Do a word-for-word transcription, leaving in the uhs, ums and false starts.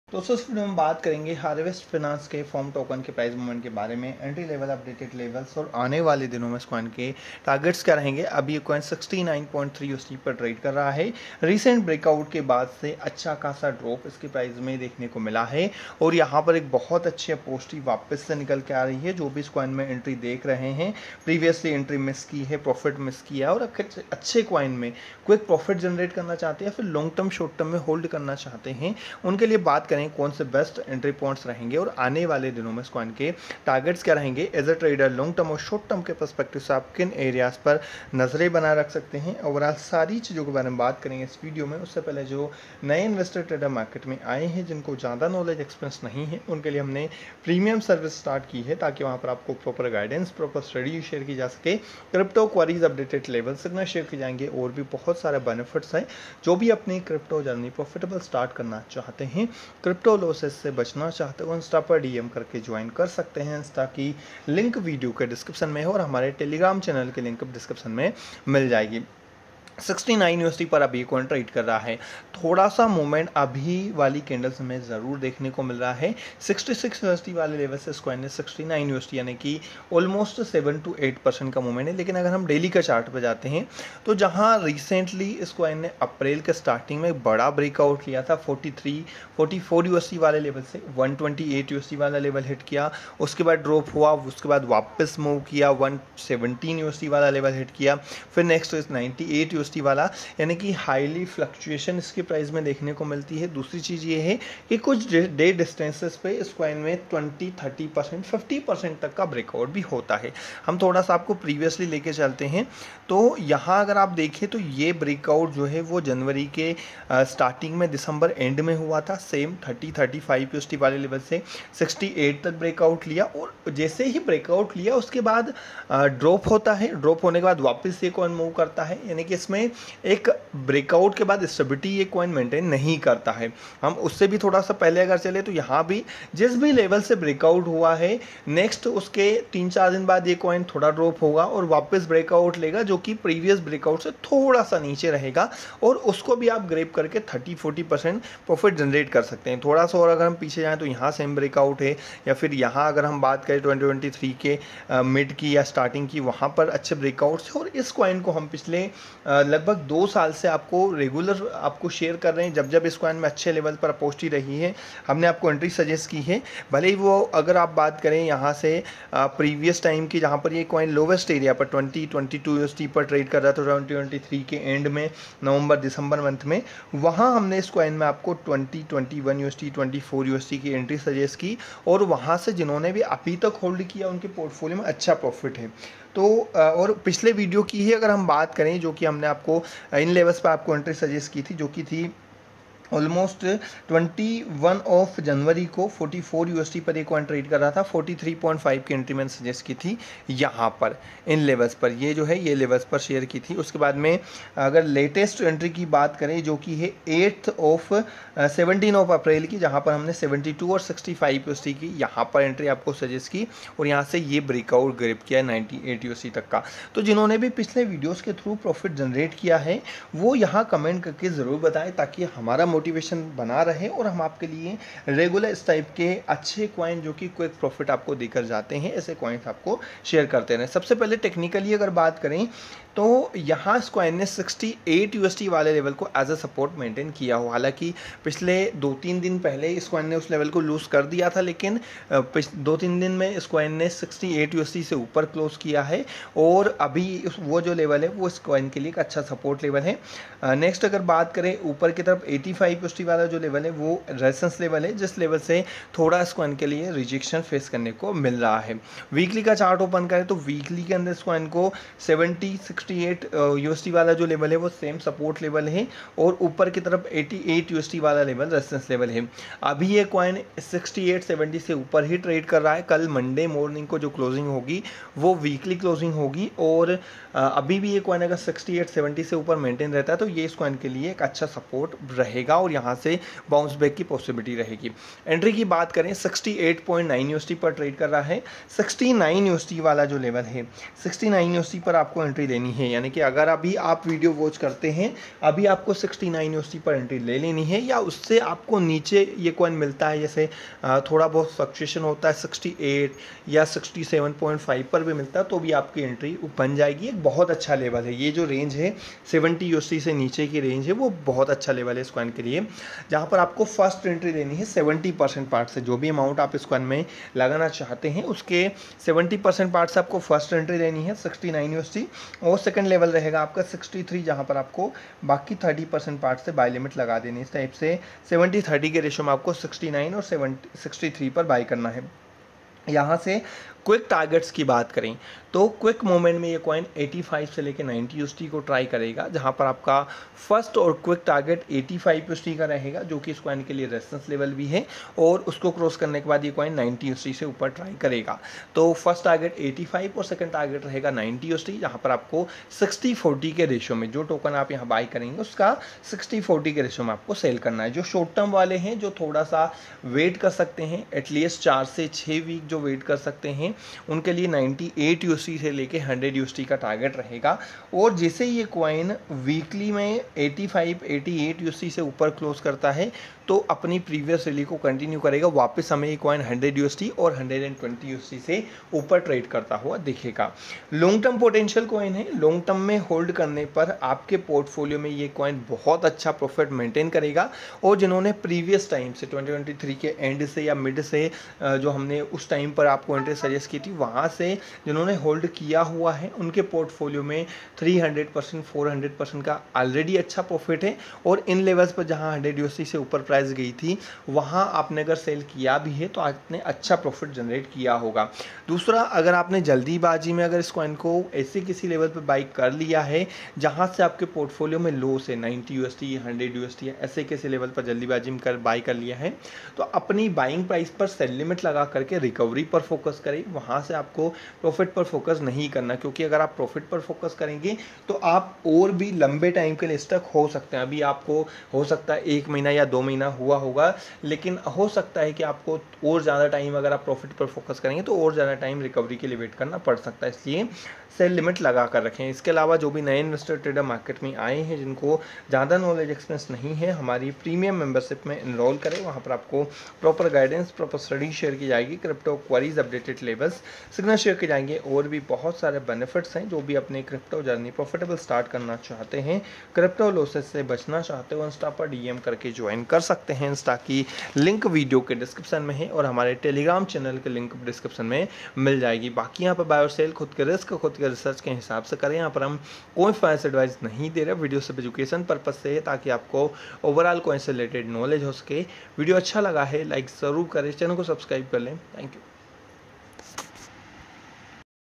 तो दोस्तों इस वीडियो में बात करेंगे हार्वेस्ट फाइनेंस के फॉर्म टोकन के प्राइस मूवमेंट के बारे में, एंट्री लेवल, अपडेटेड लेवल्स और आने वाले दिनों में इस कॉइन के टारगेट्स क्या रहेंगे। अभी ये coin sixty nine point three USD पर ट्रेड कर रहा है। रीसेंट ब्रेकआउट के बाद से अच्छा खासा ड्रॉप इसके प्राइस में देखने को मिला है और यहाँ पर एक बहुत अच्छी अपोस्टी वापस से निकल के आ रही है। जो भी इस कॉइन में एंट्री देख रहे हैं, प्रीवियसली एंट्री मिस की है, प्रॉफिट मिस किया और अच्छे कॉइन में क्विक प्रॉफिट जनरेट करना चाहते हैं, फिर लॉन्ग टर्म शॉर्ट टर्म में होल्ड करना चाहते हैं, उनके लिए बात करें कौन से बेस्ट एंट्री पॉइंट्स रहेंगे और आने वाले दिनों में इस कॉइन के टारगेट्स क्या रहेंगे। As a trader long term और शॉर्ट टर्म के पर्सपेक्टिव से आप किन एरियाज पर नजरें बनाए रख सकते हैं, ओवरऑल सारी चीज़ों के बारे में बात करेंगे इस वीडियो में। उससे पहले जो नए इन्वेस्टर ट्रेडर मार्केट में आए हैं, जिनको ज़्यादा नॉलेज एक्सपीरियंस नहीं है, उनके लिए हमने प्रीमियम सर्विस स्टार्ट की है ताकि वहाँ पर आपको proper guidance, proper study share की जा सके। Crypto queries updated level signal share किए जाएंगे और भी बहुत सारे बेनिफिट्स हैं। जो भी अपनी क्रिप्टो जर्नी प्रॉफिटेबल स्टार्ट करना चाहते हैं, क्रिप्टो लॉसेस से बचना चाहते हो, इंस्टा पर डीएम करके ज्वाइन कर सकते हैं। इंस्टा की लिंक वीडियो के डिस्क्रिप्शन में है और हमारे टेलीग्राम चैनल की लिंक डिस्क्रिप्शन में मिल जाएगी। सिक्सटी नाइन यूएसडी पर अभी कॉइन ट्रेड कर रहा है। थोड़ा सा मूवमेंट अभी वाली कैंडल्स में ज़रूर देखने को मिल रहा है। सिक्सटी सिक्स यूएसडी वाले लेवल से इस कॉइन ने सिक्सटी नाइन यूएसडी यानी कि almost seven to eight percent का मूवमेंट है। लेकिन अगर हम डेली का चार्ट पे जाते हैं तो जहां रिसेंटली इस कॉइन ने अप्रैल के स्टार्टिंग में बड़ा ब्रेकआउट किया था forty three forty four USD वाले लेवल से वन ट्वेंटी एट यूएसडी वाला लेवल हिट किया, उसके बाद ड्रॉप हुआ, उसके बाद वापस मूव किया, वन सेवनटीन यूएसडी वाला लेवल हिट किया, फिर नेक्स्ट इस नाइन्टी एट यूएसडी वाला, यानी कि हाईली फ्लक्चुएशन इसके प्राइस में देखने को मिलती है। दूसरी चीज़ ये है कि कुछ डे डिस्टेंसेस पे इस कॉइन में twenty thirty percent fifty percent तक का ब्रेकआउट भी होता है। हम थोड़ा सा आपको प्रीवियसली लेके चलते हैं तो यहाँ अगर आप देखें तो ये ब्रेकआउट जो है वो जनवरी के स्टार्टिंग में, दिसंबर एंड में हुआ था। Same thirty thirty five USD वाले लेवल से सिक्सटी एट तक ब्रेकआउट लिया और जैसे ही ब्रेकआउट लिया उसके बाद ड्रॉप होता है। ड्रॉप होने के बाद वापस ये कॉइन मूव करता है, यानी कि इसमें एक ब्रेकआउट के बाद स्टेबिलिटी ये कॉइन मेंटेन नहीं करता है। हम उससे भी थोड़ा सा पहले अगर चले तो यहाँ भी जिस भी लेवल से ब्रेकआउट हुआ है, नेक्स्ट उसके तीन चार दिन बाद ये कॉइन थोड़ा ड्रॉप होगा और वापस ब्रेकआउट लेगा जो कि प्रीवियस ब्रेकआउट से थोड़ा सा नीचे रहेगा और उसको भी आप ग्रेप करके thirty forty percent profit generate कर सकते हैं। थोड़ा सा और अगर हम पीछे जाएँ तो यहाँ सेम ब्रेकआउट है, या फिर यहाँ अगर हम बात करें ट्वेंटी ट्वेंटी थ्री के मिड की या स्टार्टिंग की, वहाँ पर अच्छे ब्रेकआउट्स है। और इस कॉइन को हम पिछले लगभग दो साल से आपको रेगुलर आपको शेयर कर रहे हैं। जब जब इस कॉइन में अच्छे लेवल पर अपोस्टी रही है, हमने आपको एंट्री सजेस्ट की है। भले ही वो अगर आप बात करें यहाँ से प्रीवियस टाइम की, जहाँ पर ये कॉइन लोवेस्ट एरिया पर ट्वेंटी ट्वेंटी टू यूएसडी पर ट्रेड कर रहा था ट्वेंटी ट्वेंटी थ्री के एंड में, नवंबर दिसंबर मंथ में, वहाँ हमने इस कॉइन में आपको twenty twenty one USD twenty four USD की एंट्री सजेस्ट की और वहाँ से जिन्होंने भी अभी तक होल्ड किया उनके पोर्टफोलियो में अच्छा प्रॉफिट है। तो और पिछले वीडियो की ही अगर हम बात करें, जो कि हमने आपको इन लेवल्स पर आपको एंट्री सजेस्ट की थी, जो कि थी almost twenty one of January को फोर्टी फोर यूएसडी पर एक कॉइन ट्रेड कर रहा था। फोर्टी थ्री पॉइंट फाइव की एंट्री मैंने सजेस्ट की थी यहाँ पर इन लेवल्स पर, ये जो है ये लेवल्स पर शेयर की थी। उसके बाद में अगर लेटेस्ट एंट्री की बात करें जो कि है eighth of seventeen of April की, जहाँ पर हमने सेवेंटी टू और सिक्सटी फाइव यूएसडी की यहाँ पर एंट्री आपको सजेस्ट की और यहाँ से ये ब्रेकआउट ग्रिप किया नाइन्टी एट यूएसडी तक का। तो जिन्होंने भी पिछले वीडियोज़ के थ्रू प्रॉफिट जनरेट किया है वो यहाँ कमेंट करके ज़रूर बताएं ताकि हमारा मोटिवेशन बना रहे और हम आपके लिए रेगुलर इस टाइप के अच्छे कॉइन जो कि क्विक प्रॉफिट आपको देकर जाते हैं, ऐसे कॉइन्स आपको शेयर करते रहें। सबसे पहले टेक्निकली अगर बात करें तो यहाँ इस कॉइन ने सिक्सटी एट यूएसडी वाले लेवल को एज अ सपोर्ट मेंटेन किया हो। हालांकि पिछले दो तीन दिन पहले इस कॉइन ने उस लेवल को लूज कर दिया था, लेकिन दो तीन दिन में इस कॉइन ने सिक्सटी एट यूएसडी से ऊपर क्लोज किया है और अभी वो जो लेवल है वो इस कॉइन के लिए एक अच्छा सपोर्ट लेवल है। नेक्स्ट अगर बात करें ऊपर की तरफ एटी फाइव यूएसडी वाला जो लेवल है वो रेजिस्टेंस लेवल है, जिस लेवल से थोड़ा इस कॉइन के लिए रिजेक्शन फेस करने को मिल रहा है। वीकली का चार्ट ओपन करें तो वीकली के अंदर इस कॉइन को सेवेंटी सिक्सटी एट यूएसडी वाला जो लेवल है वो सेम सपोर्ट लेवल है और ऊपर की तरफ एटी एट यूएसडी वाला लेवल रेजिस्टेंस लेवल है। अभी ये कॉइन सिक्सटी एट सेवेंटी से ऊपर ही ट्रेड कर रहा है। कल मंडे मॉर्निंग को जो क्लोजिंग होगी वो वीकली क्लोजिंग होगी और अभी भी ये कॉइन अगर सिक्सटी एट सेवेंटी से ऊपर मेंटेन रहता है तो ये इस कॉइन के लिए एक अच्छा सपोर्ट रहेगा और यहाँ से बाउंस बैक की पॉसिबिलिटी रहेगी। एंट्री की बात करें sixty eight point nine USD पर ट्रेड कर रहा है। सिक्सटी नाइन यूएसडी वाला जो लेवल है, सिक्सटी नाइन यूएसडी पर आपको एंट्री लेनी लेनी है, यानी कि अगर अभी आप वीडियो वॉच करते हैं अभी आपको सिक्सटी नाइन यूएसडी पर एंट्री ले लेनी है, या उससे आपको नीचे ये कॉइन मिलता है, जैसे थोड़ा बहुत फ्लक्चुएशन होता है सिक्सटी एट या सिक्सटी सेवन पॉइंट फाइव पर भी मिलता है, तो भी आपकी एंट्री बन जाएगी। एक बहुत अच्छा लेवल है ये जो रेंज है सेवेंटी यूएसडी से नीचे की रेंज है, वो बहुत अच्छा लेवल है इस कॉइन के लिए, जहाँ पर आपको फर्स्ट एंट्री लेनी है सेवेंटी परसेंट पार्ट से। जो भी अमाउंट आप इस कॉइन में लगाना चाहते हैं उसके सेवेंटी परसेंट पार्ट से आपको फर्स्ट एंट्री लेनी है सिक्सटी नाइन यूएसडी, और सेकंड लेवल रहेगा आपका सिक्सटी थ्री, जहाँ पर आपको बाकी थर्टी परसेंट पार्ट से बाय लिमिट लगा देनी है। इस टाइप से सेवेंटी थर्टी के रेशो में आपको सिक्सटी नाइन और सेवेंटी सिक्सटी थ्री पर बाय करना है। यहाँ से क्विक टारगेट्स की बात करें तो क्विक मोमेंट में ये कॉइन पचासी से लेकर नब्बे यूएसडी को ट्राई करेगा, जहाँ पर आपका फर्स्ट और क्विक टारगेट पचासी यूएसडी का रहेगा, जो कि इस कॉइन के लिए रेजिस्टेंस लेवल भी है, और उसको क्रॉस करने के बाद ये कॉइन नब्बे यूएसडी से ऊपर ट्राई करेगा। तो फर्स्ट टारगेट पचासी और सेकंड टारगेट रहेगा नब्बे यूएसडी, जहाँ पर आपको सिक्सटी फोर्टी के रेशो में जो टोकन आप यहाँ बाय करेंगे उसका सिक्सटी फोर्टी के रेशो में आपको सेल करना है। जो शॉर्ट टर्म वाले हैं जो थोड़ा सा वेट कर सकते हैं, एटलीस्ट चार से छः वीक जो वेट कर सकते हैं, उनके लिए अट्ठानवे यूएसडी से लेके सौ यूएसडी का टारगेट रहेगा। और जैसे ये कॉइन वीकली में पचासी अट्ठासी यूएसडी से ऊपर क्लोज करता है तो अपनी प्रीवियस रैली को कंटिन्यू करेगा, वापस हमें ये कॉइन सौ यूएसडी और एक सौ बीस यूएसडी से ऊपर ट्रेड करता हुआ दिखेगा। लॉन्ग टर्म पोटेंशियल कॉइन है, लॉन्ग टर्म में होल्ड करने पर आपके पोर्टफोलियो में ये कॉइन बहुत अच्छा प्रॉफिट मेंटेन करेगा। और जिन्होंने प्रीवियस टाइम से ट्वेंटी ट्वेंटी थ्री के एंड से या मिड से जो हमने उस टाइम पर आपको एंट्री सजेस्ट की थी, वहाँ से जिन्होंने होल्ड किया हुआ है उनके पोर्टफोलियो में three hundred percent four hundred percent का ऑलरेडी अच्छा प्रॉफिट है। और इन लेवल्स पर जहाँ हंड्रेड यूएसडी से ऊपर प्राइस गई थी वहाँ आपने अगर सेल किया भी है तो आपने अच्छा प्रॉफिट जनरेट किया होगा। दूसरा, अगर आपने जल्दीबाजी में अगर इस कॉइन को ऐसे किसी लेवल पर बाई कर लिया है जहाँ से आपके पोर्टफोलियो में लो से नब्बे यूएसडी हंड्रेड यूएसडी ऐसे किसी लेवल पर जल्दीबाजी में कर बाई कर लिया है, तो अपनी बाइंग प्राइस पर सेल लिमिट लगा करके रिकवरी पर फोकस करें। वहाँ से आपको प्रॉफिट पर फोकस नहीं करना, क्योंकि अगर आप प्रॉफिट पर फोकस करेंगे तो आप और भी लंबे टाइम के लिए स्टक हो सकते हैं। अभी आपको हो सकता है एक महीना या दो महीना हुआ होगा, लेकिन हो सकता है कि आपको और ज़्यादा टाइम अगर आप प्रॉफिट पर फोकस करेंगे तो और ज़्यादा टाइम रिकवरी के लिए वेट करना पड़ सकता है, इसलिए सेल लिमिट लगा कर रखें। इसके अलावा जो भी नए इन्वेस्टर ट्रेडर मार्केट में आए हैं जिनको ज़्यादा नॉलेज एक्सपीरियंस नहीं है, हमारी प्रीमियम मेंबरशिप में इनरोल करें। वहाँ पर आपको proper guidance, proper study share की जाएगी, crypto queries, updated levels, signal share किए जाएंगे, और भी बहुत सारे बेनिफिट्स हैं। जो भी अपने क्रिप्टो जर्नी प्रॉफिटेबल स्टार्ट करना चाहते हैं, क्रिप्टो लॉसेस से बचना चाहते हो, इंस्टा पर डीएम करके ज्वाइन कर सकते हैं। इंस्टा की लिंक वीडियो के डिस्क्रिप्शन में है और हमारे टेलीग्राम चैनल के लिंक डिस्क्रिप्शन में मिल जाएगी। बाकी यहाँ पर बाय और सेल खुद के रिस्क, खुद के रिसर्च के हिसाब से करें। यहाँ पर हम कोई फाइनेंस एडवाइस नहीं दे रहे, वीडियो सिर्फ एजुकेशन पर्पज से है, ताकि आपको ओवरऑल कोइन से रिलेटेड नॉलेज हो सके। वीडियो अच्छा लगा है लाइक ज़रूर करें, चैनल को सब्सक्राइब कर लें। Thank you.